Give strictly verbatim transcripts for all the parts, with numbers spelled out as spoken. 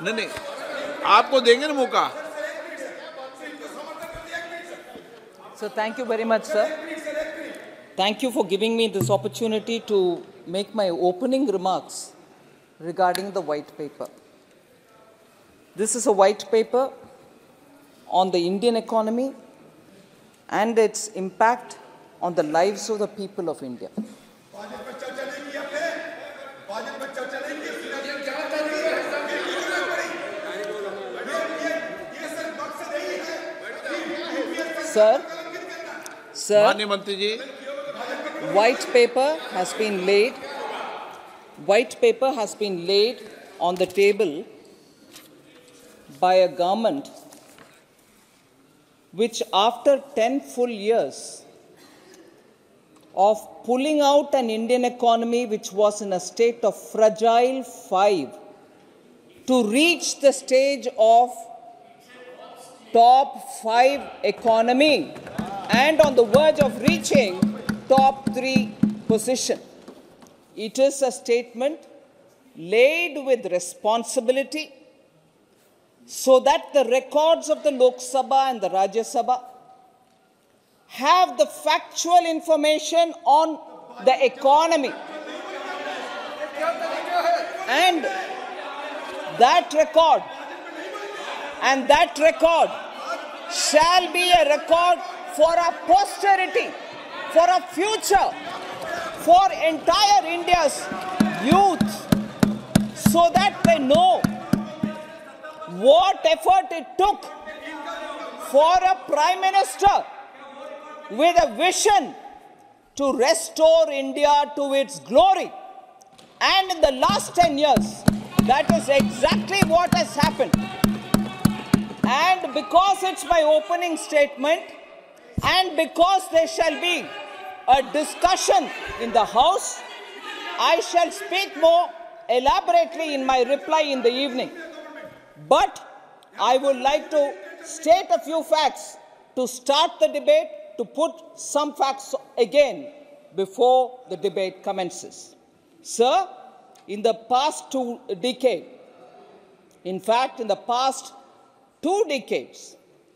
नहीं नहीं, आपको देंगे ना मौका। So thank you very much, sir. Thank you for giving me this opportunity to make my opening remarks regarding the white paper. This is a white paper on the Indian economy and its impact on the lives of the people of India. Sir, sir, माननीय मंत्री जी, white paper has been laid, white paper has been laid on the table by a government which after ten full years of pulling out an Indian economy which was in a state of fragile five to reach the stage of top five economy and on the verge of reaching top three position. It is a statement laid with responsibility so that the records of the Lok Sabha and the Rajya Sabha have the factual information on the economy. And that record, and that record shall be a record for our posterity, for our future, for entire India's youth, so that they know what effort it took for a Prime Minister with a vision to restore India to its glory. And in the last ten years, that is exactly what has happened. And because it's my opening statement, and because there shall be a discussion in the House, I shall speak more elaborately in my reply in the evening. But I would like to state a few facts to start the debate, to put some facts again before the debate commences. Sir, in the past two decades, in fact, in the past two decades,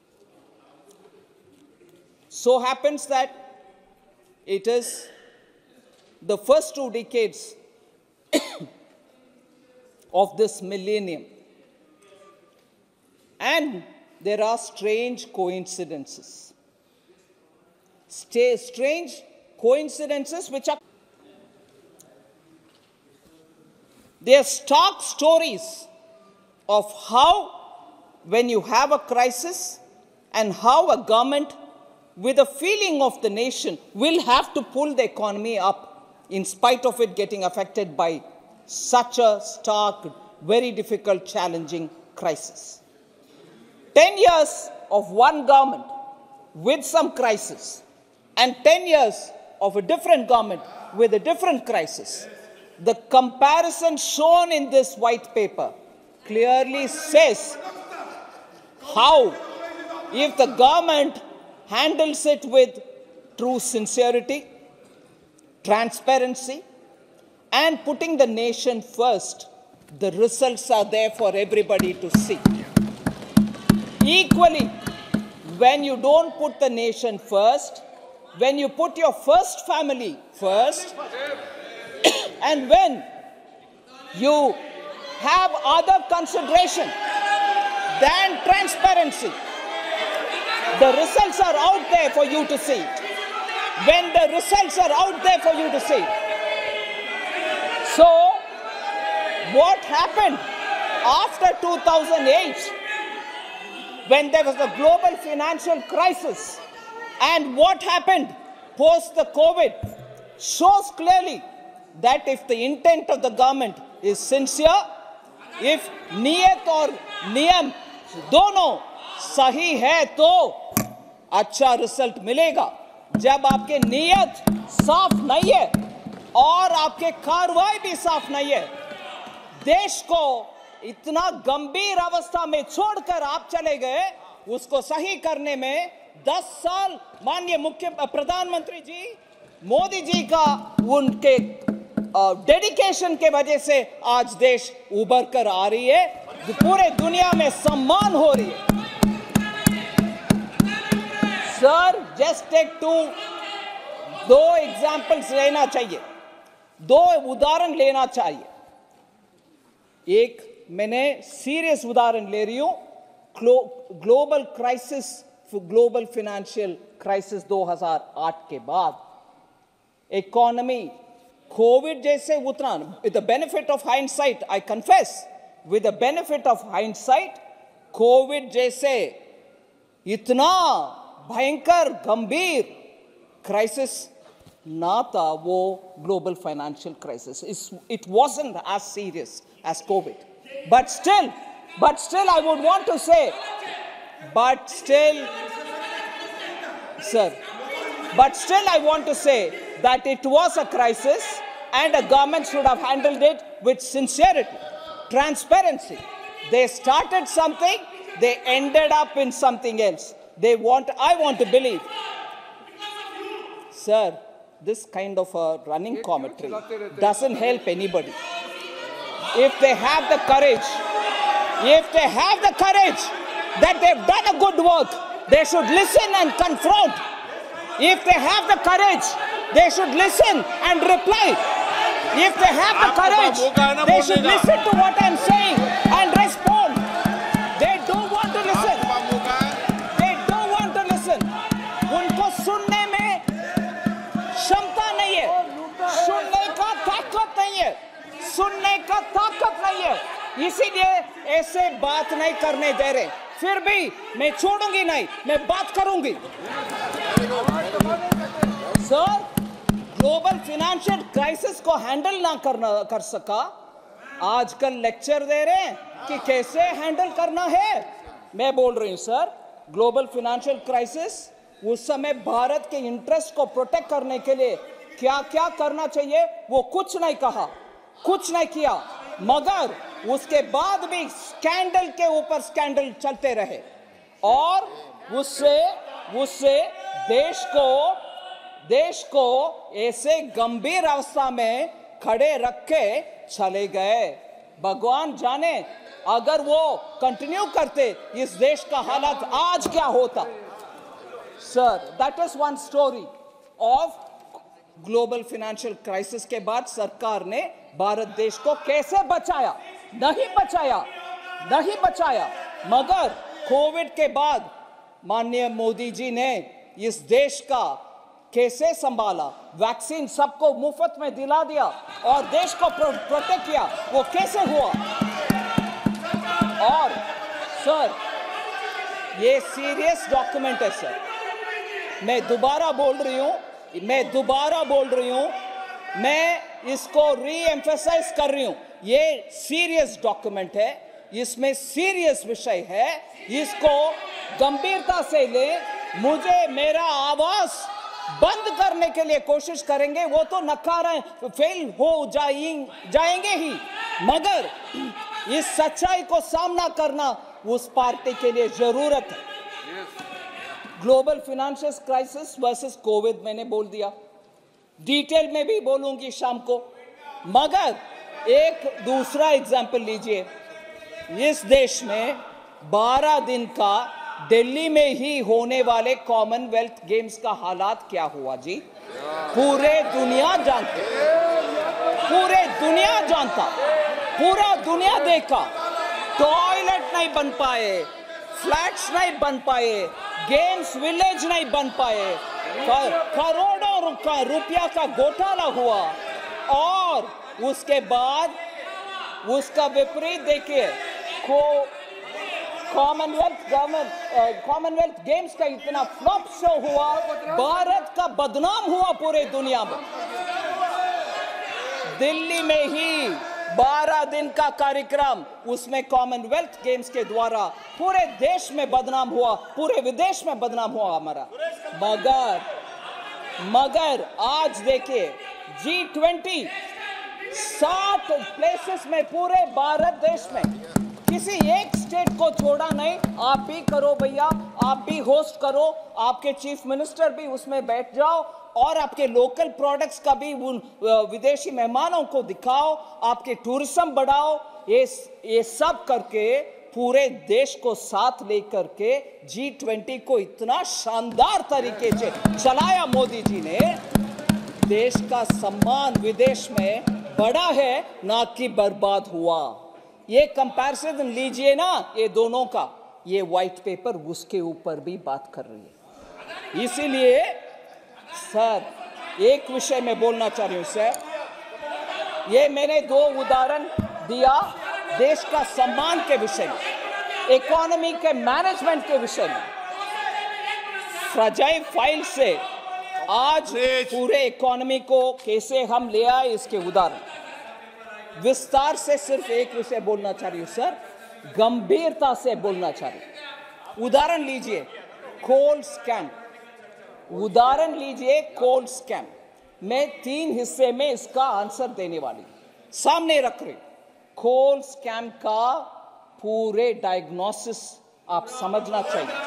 so happens that it is the first two decades of this millennium. And there are strange coincidences. Stay strange coincidences which are, they are stark stories of how, when you have a crisis, and how a government with a feeling of the nation will have to pull the economy up in spite of it getting affected by such a stark, very difficult, challenging crisis. Ten years of one government with some crisis and ten years of a different government with a different crisis. The comparison shown in this white paper clearly says how, if the government handles it with true sincerity, transparency, and putting the nation first, the results are there for everybody to see. Equally, when you don't put the nation first, when you put your first family first, and when you have other consideration than transparency, the results are out there for you to see. When the results are out there for you to see. So, what happened after two thousand eight, when there was a global financial crisis, and what happened post the COVID, shows clearly that if the intent of the government is sincere, if niyat or niyam dono सही है तो अच्छा result मिलेगा। जब आपके नियत साफ नहीं है और आपके कार्रवाई भी साफ नहीं है, देश को इतना गंभीर अवस्था में छोड़कर आप चले गए, उसको सही करने में दस साल माननीय मुख्य प्रधानमंत्री जी मोदी जी का उनके डेडिकेशन के वजह से आज देश उभर कर आ रही है। पूरे दुनिया में सम्मान हो रही है। सर, जस्ट टेक टू दो एग्जाम्पल्स लेना चाहिए, दो उदाहरण लेना चाहिए। एक मैंने सीरियस उदाहरण ले रही हूं, global crisis, global financial crisis दो हज़ार आठ के बाद इकोनॉमी कोविड जैसे उतना, with the benefit of hindsight, I confess, with the benefit of hindsight, COVID जैसे इतना भयंकर गंभीर क्राइसिस ना था वो global financial crisis. It wasn't as serious as COVID. But still, but still I would want to say, but still, sir, but still I want to say that it was a crisis and a government should have handled it with sincerity, transparency. They started something, they ended up in something else. They want, I want to believe. Sir, this kind of a running commentary doesn't help anybody. If they have the courage, if they have the courage that they've done a good work, they should listen and confront. If they have the courage, they should listen and reply. If they have the courage, they should listen to what I'm saying and respond. They don't want to listen. They don't want to listen. उनको सुनने में क्षमता नहीं है, सुनने का ताकत नहीं है, सुनने का ताकत नहीं है, इसीलिए ऐसे बात नहीं करने दे रहे. फिर भी मैं छोड़ूंगी नहीं, मैं बात करूंगी. सर, ग्लोबल फाइनेंशियल क्राइसिस को हैंडल ना करना कर सका, आजकल लेक्चर दे रहे हैं कि कैसे हैंडल करना है. मैं बोल रही हूं सर, ग्लोबल फाइनेंशियल क्राइसिस उस समय भारत के इंटरेस्ट को प्रोटेक्ट करने के लिए क्या क्या करना चाहिए वो कुछ नहीं कहा, कुछ नहीं किया, मगर उसके बाद भी स्कैंडल के ऊपर स्कैंडल चलते रहे और उससे उससे देश को देश को ऐसे गंभीर अवस्था में खड़े रख के चले गए. भगवान जाने अगर वो कंटिन्यू करते इस देश का हालत आज क्या होता. Sir, that is one story of global financial crisis के बाद सरकार ने भारत देश को कैसे बचाया. नहीं बचाया, नहीं बचाया, मगर कोविड के बाद माननीय मोदी जी ने इस देश का कैसे संभाला, वैक्सीन सबको मुफ्त में दिला दिया और देश को प्रो, प्रोटेक्ट किया. वो कैसे हुआ. और सर, ये सीरियस डॉक्यूमेंट है सर. मैं दोबारा बोल रही हूं, मैं दोबारा बोल रही हूं, मैं इसको री एम्फेसाइज कर रही हूं. ये सीरियस डॉक्यूमेंट है, इसमें सीरियस विषय है, इसको गंभीरता से ले. मुझे मेरा आवाज बंद करने के लिए कोशिश करेंगे वो तो नकारा फेल हो जाएंगे जाएंगे ही, मगर इस सच्चाई को सामना करना उस पार्टी के लिए जरूरत है. Global financial crisis versus COVID मैंने बोल दिया, डिटेल में भी बोलूंगी शाम को, मगर एक दूसरा एग्जाम्पल लीजिए. इस देश में बारह दिन का दिल्ली में ही होने वाले कॉमनवेल्थ गेम्स का हालात क्या हुआ जी. पूरे दुनिया जानते, पूरे दुनिया जानता, पूरा दुनिया देखा. टॉयलेट नहीं बन पाए, फ्लैट्स नहीं बन पाए, गेम्स विलेज नहीं बन पाए, करोड़ों रुपया का घोटाला हुआ और उसके बाद उसका विपरीत देखिए, को कॉमनवेल्थ गवर्नमेंट कॉमनवेल्थ गेम्स का इतना फ्लॉप शो हुआ, भारत का बदनाम हुआ पूरे दुनिया में. दिल्ली में ही बारह दिन का कार्यक्रम, उसमें कॉमनवेल्थ गेम्स के द्वारा पूरे देश में बदनाम हुआ, पूरे विदेश में बदनाम हुआ हमारा. मगर मगर आज देखिए, जी ट्वेंटी सात प्लेसेस में पूरे भारत देश में, किसी एक स्टेट को छोड़ा नहीं. आप भी करो भैया, आप भी होस्ट करो, आपके चीफ मिनिस्टर भी उसमें बैठ जाओ और आपके लोकल प्रोडक्ट्स का भी उन विदेशी मेहमानों को दिखाओ, आपके टूरिज्म बढ़ाओ. ये ये सब करके पूरे देश को साथ लेकर के जी ट्वेंटी को इतना शानदार तरीके से चलाया मोदी जी ने। देश का सम्मान विदेश में बढ़ा है, ना कि बर्बाद हुआ। ये कंपैरिजन लीजिए ना, ये दोनों का, ये व्हाइट पेपर उसके ऊपर भी बात कर रही है। इसीलिए सर एक विषय में बोलना चाह रही हूं सर, ये मैंने दो उदाहरण दिया देश का सम्मान के विषय में, इकोनॉमी के मैनेजमेंट के विषय में। फ्रजाइल फाइल से आज पूरे इकोनॉमी को कैसे हम ले आए, इसके उदाहरण विस्तार से सिर्फ एक विषय बोलना चाह रही हूं सर, गंभीरता से बोलना चाह रही हूं। उदाहरण लीजिए कोल स्कैम, उदाहरण लीजिए कोल स्कैम। मैं तीन हिस्से में इसका आंसर देने वाली सामने रख रही। कोल स्कैम का पूरे डायग्नोसिस आप समझना चाहिए,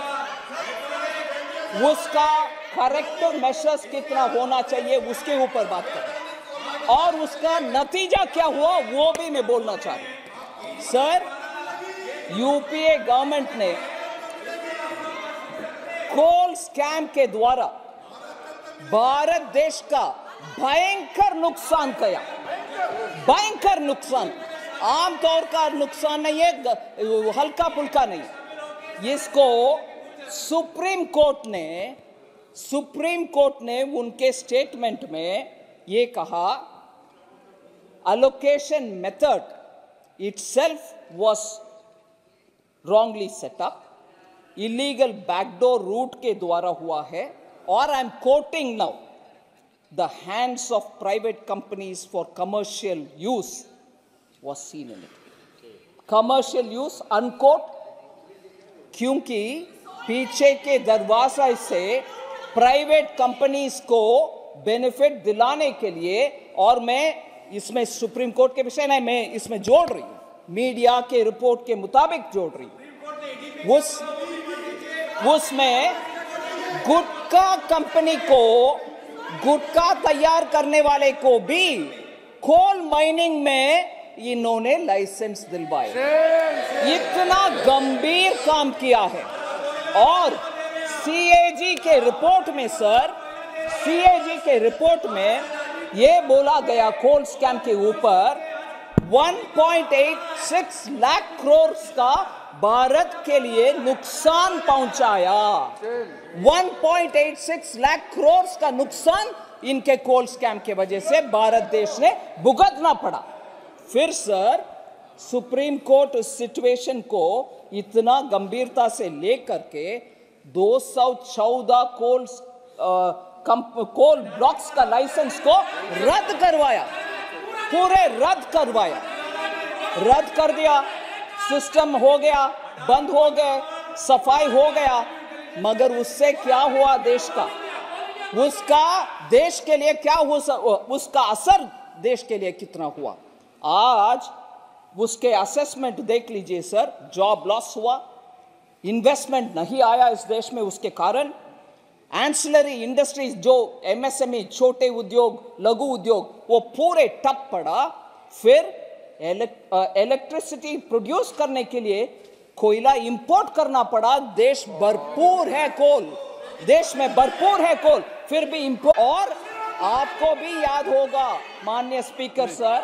उसका करेक्टिव मेजर्स कितना होना चाहिए उसके ऊपर बात करें, और उसका नतीजा क्या हुआ वो भी मैं बोलना चाह रही हूं। सर यूपीए गवर्नमेंट ने कोल स्कैम के द्वारा भारत देश का भयंकर नुकसान किया, भयंकर नुकसान, आमतौर का नुकसान नहीं है, हल्का फुल्का नहीं। इसको सुप्रीम कोर्ट ने सुप्रीम कोर्ट ने उनके स्टेटमेंट में ये कहा, allocation method itself was wrongly set up, illegal backdoor route के द्वारा हुआ है, और I am quoting now, the hands of private companies for commercial use was seen in it. Commercial use unquote, क्योंकि पीछे के दरवाजा से प्राइवेट कंपनीज को बेनिफिट दिलाने के लिए, और मैं इसमें सुप्रीम कोर्ट के विषय नहीं, मैं इसमें जोड़ रही हूं, मीडिया के रिपोर्ट के मुताबिक जोड़ रही हूं, उस उसमें गुटखा कंपनी को, गुटखा तैयार करने वाले को भी कोल माइनिंग में इन्होंने लाइसेंस दिलवाए। इतना गंभीर काम किया है। और सीएजी के रिपोर्ट में सर, सीएजी के रिपोर्ट में यह बोला गया कोल स्कैम के ऊपर एक पॉइंट आठ छह लाख करोड़ का भारत के लिए नुकसान पहुंचाया। एक पॉइंट आठ छह लाख करोड़ का नुकसान इनके कोल स्कैम के वजह से भारत देश ने भुगतना पड़ा। फिर सर सुप्रीम कोर्ट उस सिचुएशन को इतना गंभीरता से लेकर के दो सौ चौदह कोल कोल ब्लॉक्स का लाइसेंस को रद्द करवाया, पूरे रद्द करवाया, रद्द कर दिया। सिस्टम हो गया, बंद हो गए, सफाई हो गया। मगर उससे क्या हुआ देश का, उसका देश के लिए क्या हुआ, उसका असर देश के लिए कितना हुआ। आज उसके असेसमेंट देख लीजिए सर, जॉब लॉस हुआ, इन्वेस्टमेंट नहीं आया इस देश में, उसके कारण एंसिलरी इंडस्ट्रीज जो एमएसएमई, छोटे उद्योग, लघु उद्योग, वो पूरे ठप पड़ा। फिर इलेक्ट्रिसिटी प्रोड्यूस करने के लिए कोयला इंपोर्ट करना पड़ा। देश भरपूर है कोल, देश में भरपूर है कोल, फिर भी इंपोर्ट। और आपको भी याद होगा माननीय स्पीकर सर,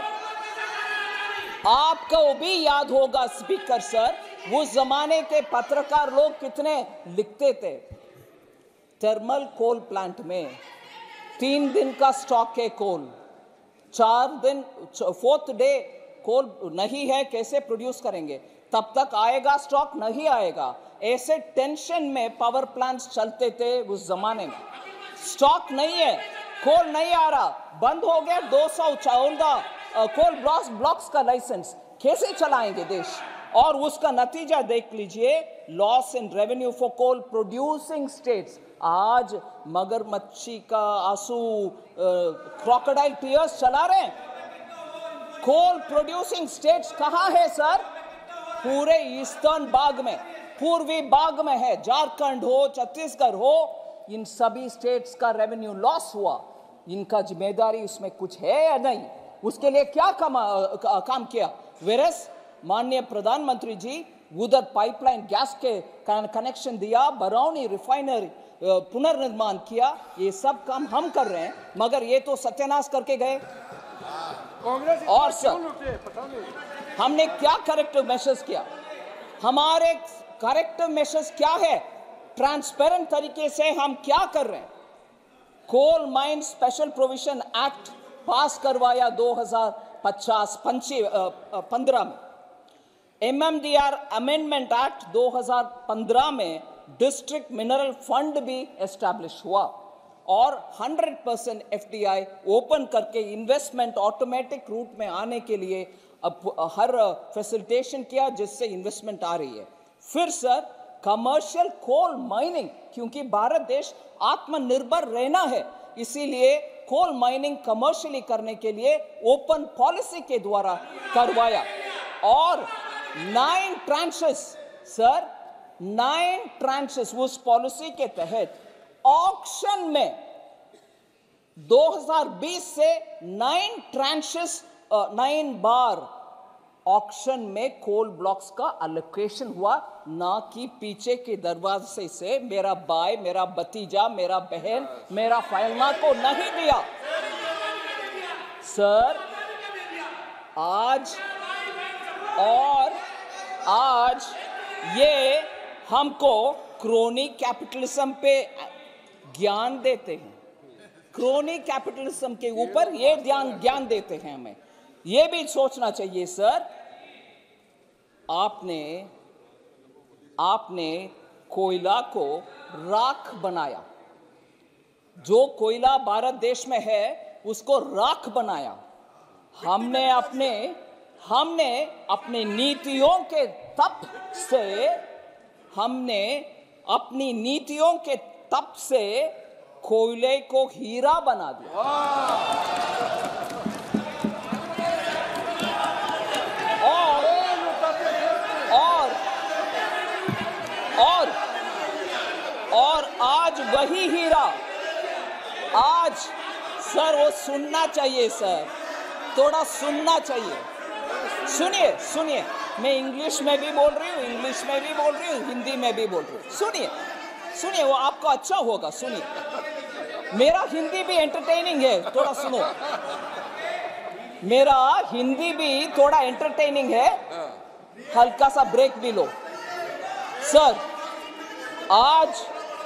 आपको भी याद होगा स्पीकर सर, उस जमाने के पत्रकार लोग कितने लिखते थे। थर्मल कोल प्लांट में तीन दिन का स्टॉक है कोल, चार दिन फोर्थ डे कोल नहीं है, कैसे प्रोड्यूस करेंगे, तब तक आएगा स्टॉक, नहीं आएगा। ऐसे टेंशन में पावर प्लांट्स चलते थे उस जमाने में। स्टॉक नहीं है, कोल नहीं आ रहा, बंद हो गया दो सौ चौदह कोल ब्लॉक्स ब्लॉक्स का लाइसेंस, कैसे चलाएंगे देश। और उसका नतीजा देख लीजिए, loss in revenue for coal producing states. आज मगरमच्छी का आंसू, क्रोकोडाइल टीयर्स चला रहे हैं। कोल प्रोड्यूसिंग स्टेट्स कहां है सर? पूरे ईस्टर्न भाग में, पूर्वी भाग में है। झारखंड हो, छत्तीसगढ़ हो, इन सभी स्टेट्स का रेवेन्यू लॉस हुआ। इनका जिम्मेदारी उसमें कुछ है या नहीं? उसके लिए क्या काम काम किया? वेरस माननीय प्रधानमंत्री जी उधर पाइपलाइन गैस के कनेक्शन दिया, बरौनी रिफाइनरी पुनर्निर्माण किया, ये सब काम हम कर रहे हैं, मगर ये तो सत्यानाश करके गए। और सर हमने क्या करेक्टिव मेजर्स किया? हमारे करेक्टिव मेजर्स क्या है? ट्रांसपेरेंट तरीके से हम क्या कर रहे हैं? Coal mine special provision act pass करवाया दो हजार पचास पंद्रह में। एमएमडीआर अमेंडमेंट एक्ट दो हजार पंद्रह में डिस्ट्रिक्ट मिनरल फंड भी एस्टैब्लिश हुआ और हंड्रेड परसेंट एफडीआई ओपन करके इन्वेस्टमेंट ऑटोमेटिक रूट में आने के लिए अब हर फैसिलिटेशन किया, जिससे इन्वेस्टमेंट आ रही है। फिर सर कमर्शियल कोल माइनिंग, क्योंकि भारत देश आत्मनिर्भर रहना है, इसीलिए कोल माइनिंग कमर्शियली करने के लिए ओपन पॉलिसी के द्वारा करवाया और nine tranches sir nine tranches उस पॉलिसी के तहत ऑक्शन में दो हजार बीस से नाइन ट्रांचेस नाइन बार ऑक्शन में कोल ब्लॉक्स का अलोकेशन हुआ, ना कि पीछे के दरवाजे से मेरा भाई, मेरा भतीजा, मेरा बहन, मेरा फाइलमा को नहीं दिया। सर आज और आज ये हमको क्रोनी कैपिटलिज्म पे ज्ञान देते हैं, क्रोनी कैपिटलिज्म के ऊपर ये ध्यान ज्ञान देते हैं। हमें ये भी सोचना चाहिए सर, आपने आपने कोयला को राख बनाया, जो कोयला भारत देश में है उसको राख बनाया। हमने अपने हमने अपने नीतियों के तप से हमने अपनी नीतियों के तप से कोयले को हीरा बना दिया। और और और और आज वही हीरा, आज सर वो सुनना चाहिए सर, थोड़ा सुनना चाहिए। सुनिए सुनिए, मैं इंग्लिश में भी बोल रही हूँ, इंग्लिश में भी बोल रही हूँ, हिंदी में भी बोल रही हूँ। सुनिए सुनिए, वो आपको अच्छा होगा। सुनिए, मेरा हिंदी भी एंटरटेनिंग है, थोड़ा सुनो। मेरा हिंदी भी थोड़ा एंटरटेनिंग है, हल्का सा ब्रेक भी लो। सर आज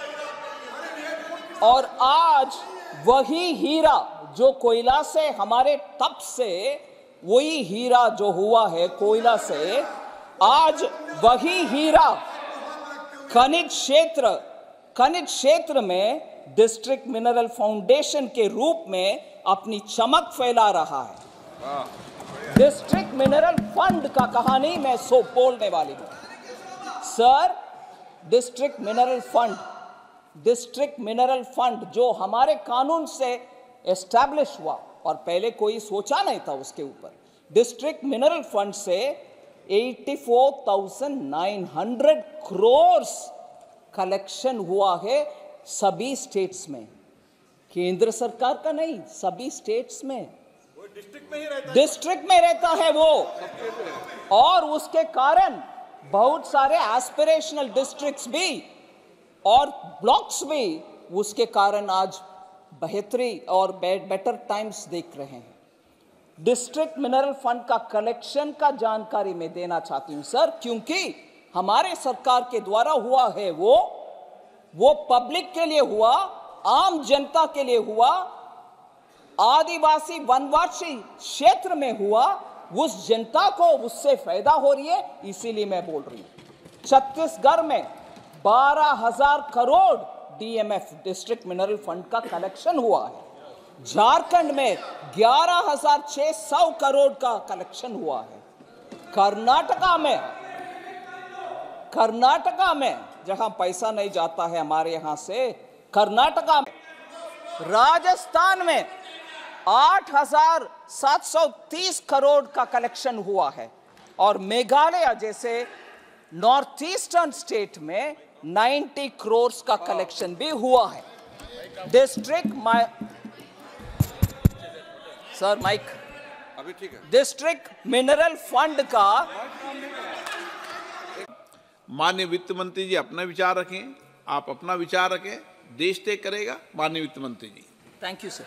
और आज वही हीरा जो कोयला से, हमारे तप से वही हीरा जो हुआ है कोयला से, आज वही हीरा खनिज क्षेत्र खनिज क्षेत्र में डिस्ट्रिक्ट मिनरल फाउंडेशन के रूप में अपनी चमक फैला रहा है। डिस्ट्रिक्ट मिनरल फंड का कहानी मैं सो बोलने वाली हूं sir. District mineral fund district mineral fund जो हमारे कानून से एस्टैब्लिश हुआ और पहले कोई सोचा नहीं था उसके ऊपर। डिस्ट्रिक्ट मिनरल फंड से चौरासी हज़ार नौ सौ करोड़ कलेक्शन हुआ है सभी स्टेट्स में, केंद्र सरकार का नहीं, सभी स्टेट्स में। वो डिस्ट्रिक्ट में ही रहता है, डिस्ट्रिक्ट में रहता है वो, और उसके कारण बहुत सारे एस्पिरेशनल डिस्ट्रिक्ट्स भी और ब्लॉक्स भी उसके कारण आज बेहतरी और बेटर टाइम्स देख रहे हैं। डिस्ट्रिक्ट मिनरल फंड का कलेक्शन का जानकारी मैं देना चाहती हूं सर, क्योंकि हमारे सरकार के द्वारा हुआ है वो वो पब्लिक के लिए हुआ, आम जनता के लिए हुआ, आदिवासी वनवासी क्षेत्र में हुआ, उस जनता को उससे फायदा हो रही है, इसीलिए मैं बोल रही हूं। छत्तीसगढ़ में बारह हजार crore DMF district mineral fund का कलेक्शन हुआ है। झारखंड में ग्यारह हजार छह सौ करोड़ का कलेक्शन हुआ है। कर्नाटका में कर्नाटका में जहां पैसा नहीं जाता है हमारे यहां से, कर्नाटका में, राजस्थान में आठ हजार सात सौ तीस करोड़ का कलेक्शन हुआ है, और मेघालय जैसे नॉर्थ ईस्टर्न स्टेट में नब्बे करोड़ का कलेक्शन भी हुआ है। डिस्ट्रिक्ट सर माइक अभी ठीक है। डिस्ट्रिक्ट मिनरल फंड का माननीय वित्त मंत्री जी अपना विचार रखें, आप अपना विचार रखें, देश तय करेगा माननीय वित्त मंत्री जी। Thank you sir.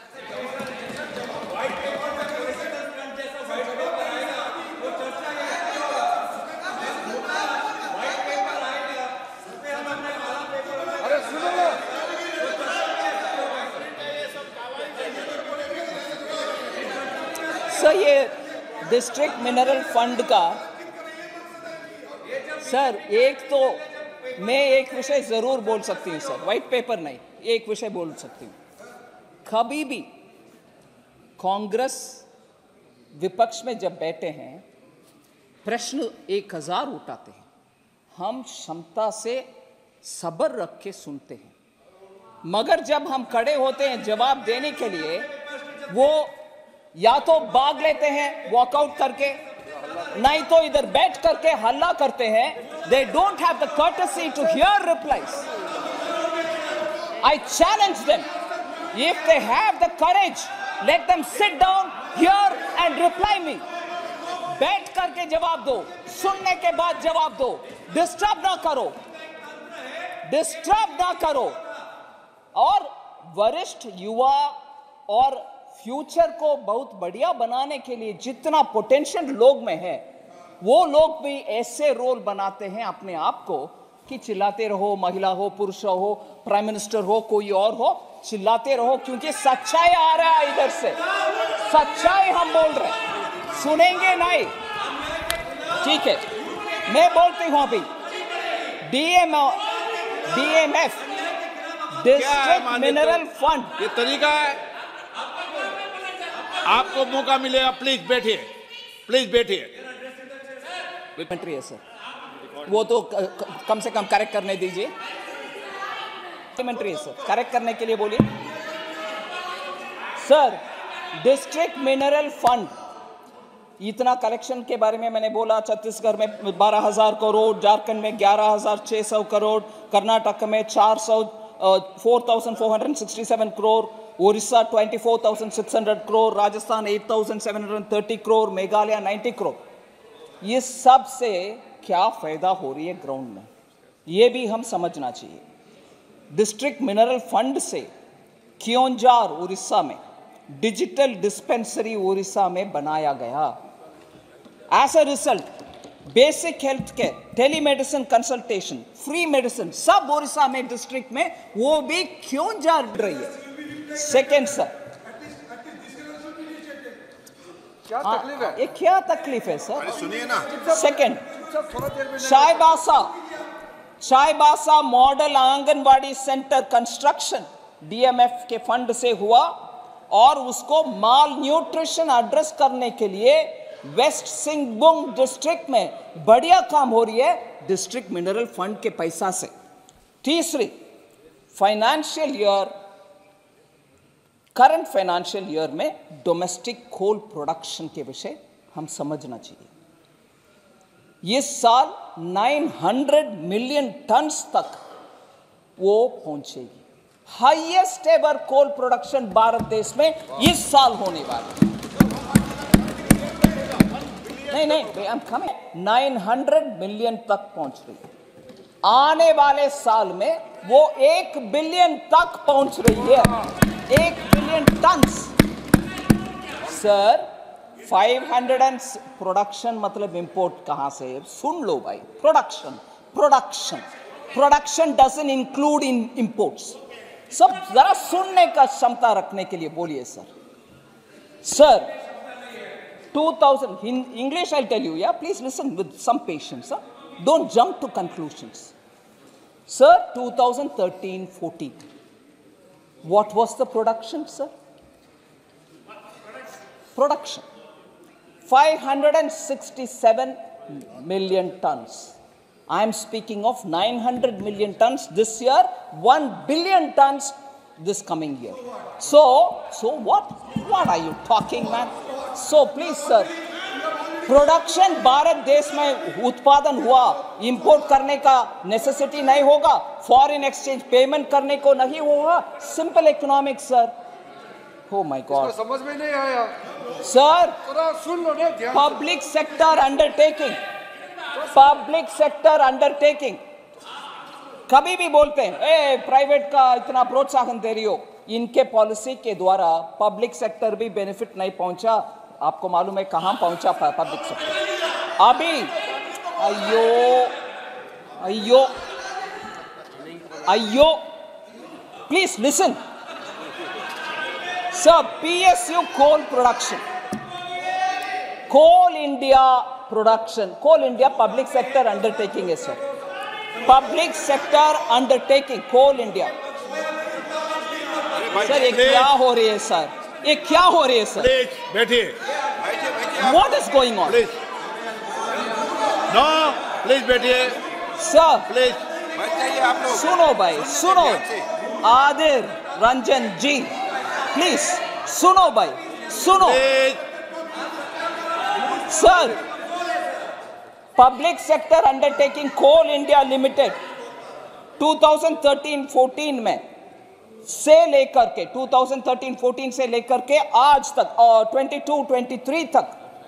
सर ये डिस्ट्रिक्ट मिनरल फंड का सर एक तो मैं एक विषय जरूर बोल सकती हूँ सर, व्हाइट पेपर नहीं, एक विषय बोल सकती हूँ। कभी भी कांग्रेस विपक्ष में जब बैठे हैं प्रश्न एक हजार उठाते हैं, हम क्षमता से सब्र रख के सुनते हैं, मगर जब हम खड़े होते हैं जवाब देने के लिए वो या तो भाग लेते हैं वॉकआउट करके, नहीं तो इधर बैठ करके हल्ला करते हैं। They don't have the courtesy to hear replies. I challenge them. If they have the courage, let them sit down, hear and reply me. बैठ करके जवाब दो, सुनने के बाद जवाब दो, डिस्टर्ब ना करो, डिस्टर्ब ना करो। और वरिष्ठ युवा और फ्यूचर को बहुत बढ़िया बनाने के लिए जितना पोटेंशियल लोग में है, वो लोग भी ऐसे रोल बनाते हैं अपने आप को कि चिल्लाते रहो, महिला हो, पुरुष हो, प्राइम मिनिस्टर हो, कोई और हो, चिल्लाते रहो, क्योंकि सच्चाई आ रहा है इधर से, सच्चाई हम बोल रहे हैं, सुनेंगे नहीं। ठीक है, मैं बोलती हूं अभी DM DMF district mineral fund, ये तरीका है। आपको मौका मिलेगा, प्लीज बैठिए, प्लीज बैठिए। मंत्री है सर, वो तो कम से कम करेक्ट करने दीजिए। मंत्री है सर, करेक्ट करने के लिए बोलिए सर। डिस्ट्रिक्ट मिनरल फंड इतना कलेक्शन के बारे में मैंने बोला, छत्तीसगढ़ में बारह हजार करोड़, झारखंड में ग्यारह हजार छह सौ करोड़, कर्नाटक में चार सौ four thousand four hundred sixty seven crore, Odisha twenty four thousand six hundred crore, Rajasthan eight thousand seven hundred thirty crore, Meghalaya ninety crore. ये सब से क्या फायदा हो रही है ग्राउंड में, ये भी हम समझना चाहिए। डिस्ट्रिक्ट मिनरल फंड से क्योंझार उड़ीसा में डिजिटल डिस्पेंसरी उड़ीसा में बनाया गया। As a result basic health care, telemedicine consultation, free medicine सब उड़ीसा में डिस्ट्रिक्ट में, वो भी क्योंझार रही है। सेकेंड सर, क्या तकलीफ है? ये क्या तकलीफ है सर? सुनिए ना। Second, Chaibasa Chaibasa model anganwadi centre construction DMF के फंड से हुआ और उसको माल न्यूट्रिशन एड्रेस करने के लिए वेस्ट सिंहभूम डिस्ट्रिक्ट में बढ़िया काम हो रही है डिस्ट्रिक्ट मिनरल फंड के पैसा से। तीसरी, financial year, current financial year में डोमेस्टिक कोल प्रोडक्शन के विषय हम समझना चाहिए। इस साल नौ सौ मिलियन टन्स तक वो पहुंचेगी। Highest ever coal production Bharat देश में इस साल होने वाला है। नहीं नहीं हम कमिंग नौ सौ मिलियन तक पहुंच रही है। आने वाले साल में वो एक बिलियन तक पहुंच रही है, एक billion tons. Sir five hundred and production मतलब इंपोर्ट कहां से? सुन लो भाई, production production production doesn't include in imports. सब जरा सुनने का क्षमता रखने के लिए बोलिए sir. Sir two thousand in English I'll tell you, yeah, please listen with some patience, sir. Don't jump to conclusions. Sir, twenty thirteen fourteen, what was the production, sir? Production five hundred sixty-seven million tons. I am speaking of nine hundred million tons this year, one billion tons this coming year. So, so what? What are you talking, man? So please sir, production Bharat देश में उत्पादन हुआ, import करने का necessity नहीं होगा, foreign exchange payment करने को नहीं होगा, simple economics sir. Oh my god, समझ में नहीं आया। सर, थोड़ा सुन लो ना ध्यान से। Public sector undertaking, public sector undertaking कभी भी बोलते हैं ए प्राइवेट का इतना प्रोत्साहन दे रही हो, इनके पॉलिसी के द्वारा पब्लिक सेक्टर भी बेनिफिट नहीं पहुंचा। आपको मालूम है कहां पहुंचा पब्लिक सेक्टर अभी? अयो अयो अयो please listen sir. PSU coal production, coal India production, coal India public sector undertaking है sir, public sector undertaking coal India. Sir ये क्या हो रही है सर, ये क्या हो रही है सर? प्लीज बैठिए। What is going on? Please no, please बैठिए सर। प्लीज। सुनो भाई सुनो, आदिर रंजन जी प्लीज सुनो भाई सुनो। Sir, public sector undertaking coal India limited दो हज़ार तेरह चौदह में से लेकर के दो हज़ार तेरह चौदह से लेकर के आज तक और बाईस तेईस तक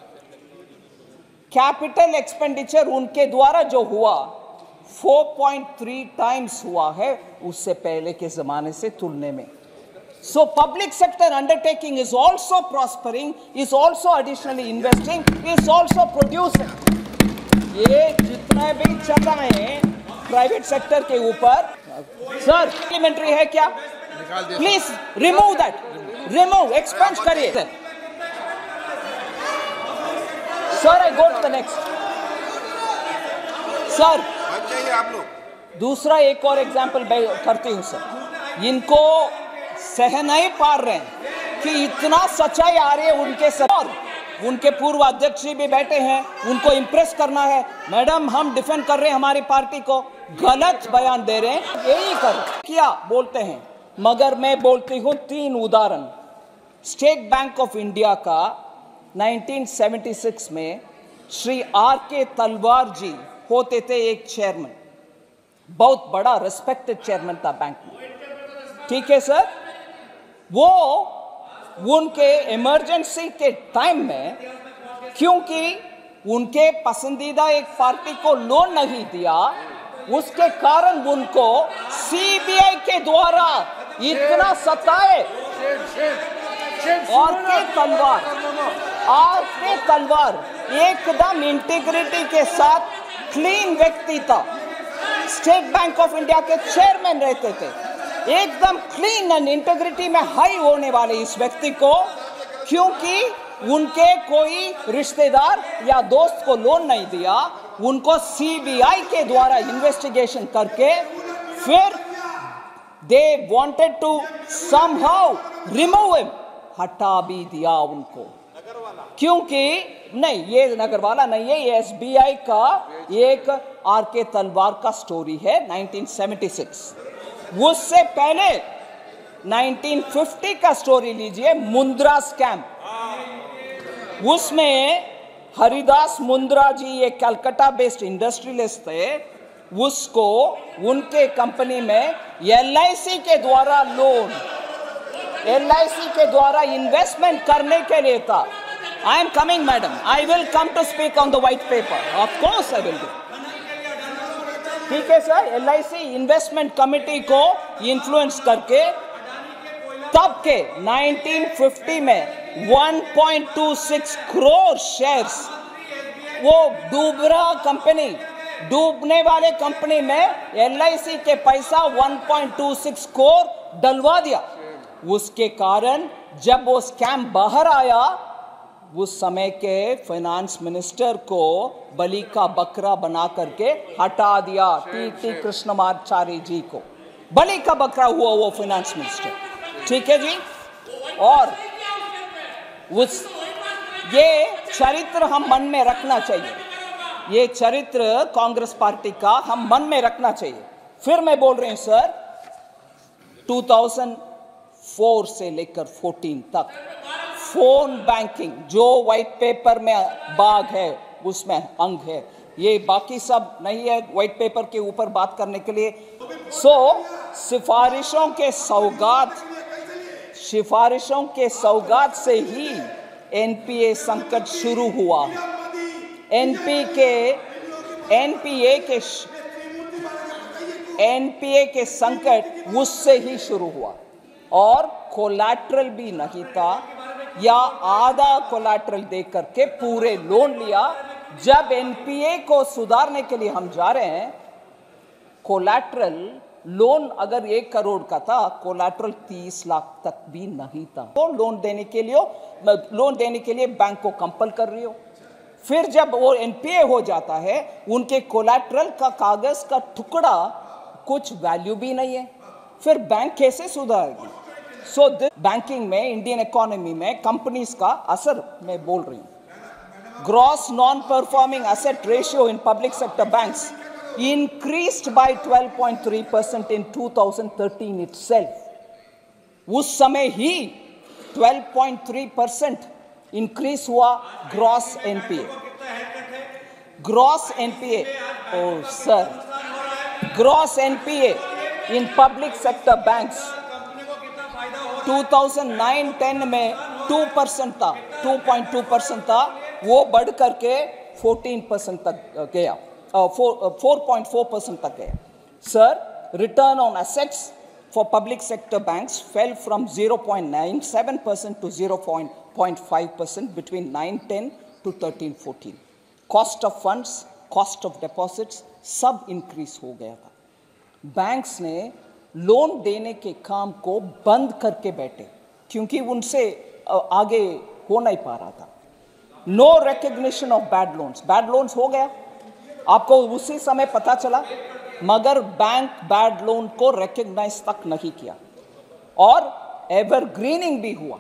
कैपिटल एक्सपेंडिचर उनके द्वारा जो हुआ चार पॉइंट तीन टाइम्स हुआ है उससे पहले के जमाने से तुलने में। So public sector undertaking is also prospering, is also additionally investing, is also producing. ये जितना भी चल रहा है प्राइवेट सेक्टर के ऊपर, सर एलिमेंट्री है क्या? Please remove that, remove, expunge करिए sir. I go to the next sir. आप लोग दूसरा एक और एग्जांपल करती हूं सर। इनको सह नहीं पा रहे हैं कि इतना सच्चाई आ रही है उनके सर, और उनके पूर्व अध्यक्ष जी भी बैठे हैं, उनको इंप्रेस करना है। मैडम हम डिफेंड कर रहे हैं हमारी पार्टी को, गलत बयान दे रहे हैं, यही कर क्या बोलते हैं। मगर मैं बोलती हूं तीन उदाहरण। स्टेट बैंक ऑफ इंडिया का उन्नीस सौ छिहत्तर में श्री आर के तलवार जी होते थे एक चेयरमैन, बहुत बड़ा रिस्पेक्टेड चेयरमैन था बैंक में, ठीक है सर। वो उनके इमरजेंसी के टाइम में क्योंकि उनके पसंदीदा एक पार्टी को लोन नहीं दिया, उसके कारण उनको सीबीआई के द्वारा इतना सताए। और के तलवार और के तलवार एकदम इंटीग्रिटी के साथ क्लीन व्यक्ति था, स्टेट बैंक ऑफ इंडिया के चेयरमैन रहते थे, एकदम क्लीन एंड इंटीग्रिटी में हाई होने वाले इस व्यक्ति को क्योंकि उनके कोई रिश्तेदार या दोस्त को लोन नहीं दिया, उनको सीबीआई के द्वारा इन्वेस्टिगेशन करके फिर they wanted to somehow remove him, हटा भी दिया उनको। क्योंकि नहीं, ये नगरवाला नहीं है, ये एसबीआई का एक आर के तलवार का स्टोरी है उन्नीस सौ छिहत्तर। उससे पहले उन्नीस सौ पचास का स्टोरी लीजिए, मुंद्रा स्कैम। उसमें हरिदास मुंद्रा जी एक कलकत्ता बेस्ड इंडस्ट्रियलिस्ट थे, उसको उनके कंपनी में एलआईसी के द्वारा लोन, एलआईसी के द्वारा इन्वेस्टमेंट करने के लिए था। I am coming madam, I will come to speak on the white paper, of course I will do, ठीक है सर। एलआईसी इन्वेस्टमेंट कमेटी को इन्फ्लुएंस करके तब के उन्नीस सौ पचास में एक पॉइंट दो छह करोड़ शेयर्स, वो डूबरा कंपनी, डूबने वाले कंपनी में एलआईसी के पैसा एक पॉइंट दो छह करोड़ डलवा दिया। उसके कारण जब वो स्कैम बाहर आया, उस समय के फाइनेंस मिनिस्टर को बलि का बकरा बना करके हटा दिया, टी टी कृष्णमाचारी जी को बलि का बकरा हुआ वो फाइनेंस मिनिस्टर, ठीक है जी। और उस ये चरित्र हम मन में रखना चाहिए, ये चरित्र कांग्रेस पार्टी का हम मन में रखना चाहिए। फिर मैं बोल रही हूं सर, दो हज़ार चार से लेकर चौदह तक फोन बैंकिंग जो व्हाइट पेपर में बाग है उसमें अंग है, ये बाकी सब नहीं है व्हाइट पेपर के ऊपर बात करने के लिए। सो सिफारिशों के सौगात, सिफारिशों के सौगात से ही एनपीए संकट शुरू हुआ। एनपी के एनपीए के एनपीए के संकट उससे ही शुरू हुआ और कोलैटरल भी नहीं था या आधा कोलैटरल देकर करके पूरे लोन लिया। जब एनपीए को सुधारने के लिए हम जा रहे हैं, कोलैटरल लोन अगर एक करोड़ का था, कोलैटरल तीस लाख तक भी नहीं था। तो लोन देने के लिए लोन देने के लिए बैंक को कंपल कर रही हो। फिर जब वो एनपीए हो जाता है, उनके कोलैटरल का कागज का टुकड़ा कुछ वैल्यू भी नहीं है, फिर बैंक कैसे सुधारेगी? सो बैंकिंग में, इंडियन इकोनॉमी में कंपनीज का असर मैं बोल रही हूं। Gross non performing asset ratio in public sector banks increased by twelve point three percent in two thousand thirteen itself. उस समय ही twelve point three percent increase हुआ gross NPA. Gross NPA, oh sir, gross NPA in public sector banks two thousand nine ten में two percent था, two point two percent था, वो बढ़ करके fourteen percent तक गया, four point four percent तक गया। Sir, return on assets for public sector banks fell from zero point nine seven percent to zero point five percent between nine ten to thirteen fourteen. Cost of funds, cost of deposits सब increase हो गया था। Banks ने loan देने के काम को बंद करके बैठे क्योंकि उनसे आगे हो नहीं पा रहा था। No recognition of bad loans, bad loans हो गया, आपको उसी समय पता चला, मगर बैंक बैड लोन को रिकग्नाइज तक नहीं किया और एवरग्रीनिंग भी हुआ।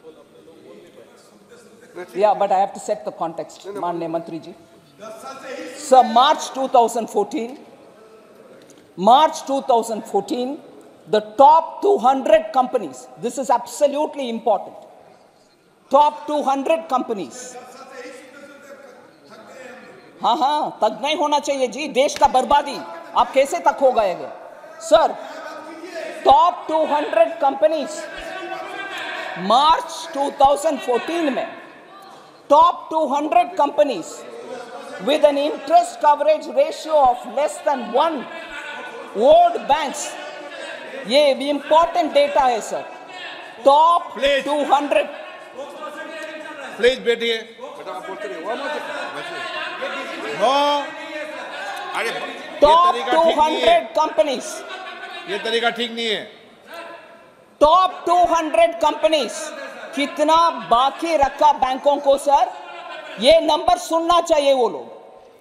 या but I have to set the context, माननीय मंत्री जी। Sir, March twenty fourteen, March twenty fourteen, the top two hundred companies, this is absolutely important, top two hundred companies, हाँ हाँ तक नहीं होना चाहिए जी, देश का बर्बादी, आप कैसे तक हो गए? Sir, top two hundred companies March twenty fourteen में top two hundred companies with an interest coverage ratio of less than one old banks, ये भी इंपॉर्टेंट डेटा है sir, top two hundred। Please बैठिए। नो, अरे top two hundred companies, ये तरीका ठीक नहीं है। टॉप two hundred कंपनीज कितना बाकी रखा बैंकों को सर, ये नंबर सुनना चाहिए वो लोग।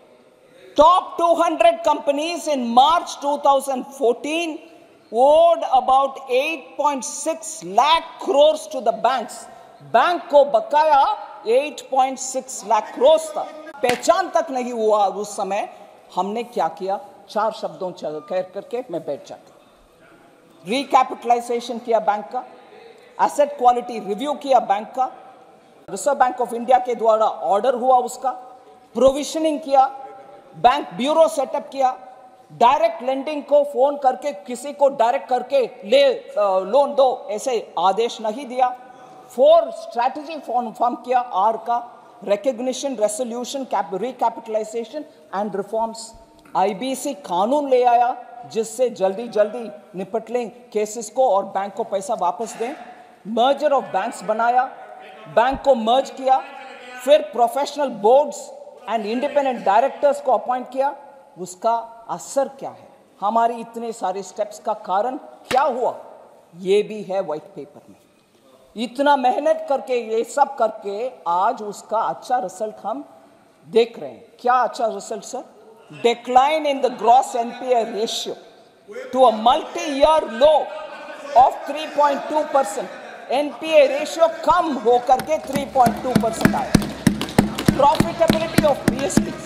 Top two hundred companies in March twenty fourteen owed about eight point six lakh crores to the banks. Bank को बकाया eight point six lakh crores था। पहचान तक नहीं हुआ उस समय, हमने क्या किया? चार शब्दों कह करके मैं बैठ जाती। रिकैपिटलाइजेशन किया बैंक का, एसेट क्वालिटी रिव्यू किया बैंक का, रिजर्व बैंक ऑफ इंडिया के द्वारा ऑर्डर हुआ उसका, प्रोविजनिंग किया, बैंक ब्यूरो सेटअप किया, डायरेक्ट लेंडिंग को फोन करके किसी को डायरेक्ट करके ले लोन दो ऐसे आदेश नहीं दिया। फोर स्ट्रैटेजी फॉर्म फॉर्म किया, आर का recognition, resolution, recapitalisation and reforms. IBC कानून ले आया जिससे जल्दी जल्दी निपट लें केसेस को और बैंक को पैसा वापस दें। मर्जर ऑफ बैंक्स बनाया, बैंक को मर्ज किया, फिर professional boards and independent directors को अपॉइंट किया। उसका असर क्या है? हमारी इतने सारे स्टेप्स का कारण क्या हुआ? ये भी है व्हाइट पेपर में। इतना मेहनत करके, ये सब करके आज उसका अच्छा रिजल्ट हम देख रहे हैं। क्या अच्छा result sir? Decline in the gross NPA ratio to a multi year low of three point two percent। NPA ratio कम होकर के three point two percent आया। Profitability of PSBs,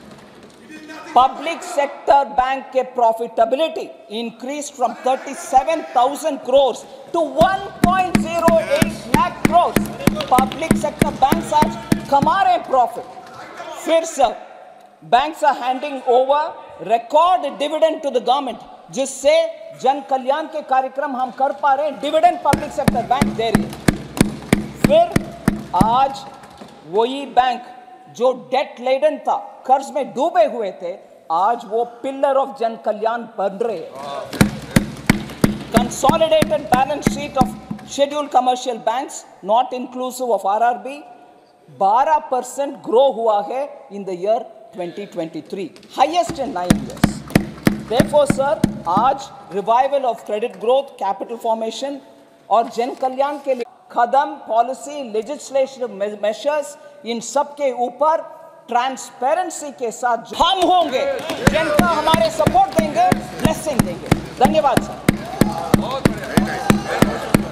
public sector bank के profitability increase from thirty-seven thousand crores to one point zero eight lakh crores। Public sector banks आज कमा रहे profit. फिर sir, banks are handing over record dividend to the government, जिससे जन कल्याण के कार्यक्रम हम कर पा रहे हैं। डिविडेंड पब्लिक सेक्टर बैंक दे रही है। फिर आज वही बैंक जो डेट लेडन था, कर्ज में डूबे हुए थे, आज वो पिलर ऑफ जन कल्याण बन रहे हैं। Consolidated balance sheet of scheduled commercial banks, not inclusive of R R B, twelve percent grow हुआ है in the year twenty twenty-three, highest in nine years. Therefore, sir, आज revival of credit growth, capital formation और जन कल्याण के लिए कदम, policy, legislative measures, इन सब के ऊपर ट्रांसपेरेंसी के साथ हम होंगे, जनता हमारे सपोर्ट देंगे, ब्लेसिंग देंगे। धन्यवाद सर। बहुत बढ़िया।